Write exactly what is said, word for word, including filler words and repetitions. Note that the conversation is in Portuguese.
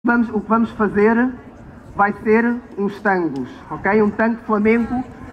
vamos, o que vamos fazer vai ser uns tangos, ok? Um tango flamenco